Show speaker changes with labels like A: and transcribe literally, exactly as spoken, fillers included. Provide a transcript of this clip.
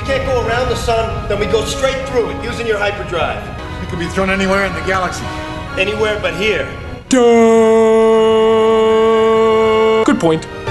A: we can't go around the sun, then we go straight through it using your hyperdrive.
B: It can be thrown anywhere in the galaxy.
A: Anywhere but here.
C: Duh. Good point.